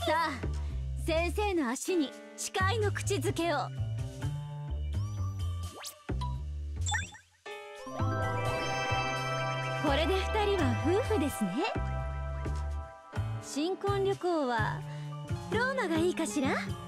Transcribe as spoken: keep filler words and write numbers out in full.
さあ先生の足に誓いの口づけを。これで二人は夫婦ですね。新婚旅行はローマがいいかしら。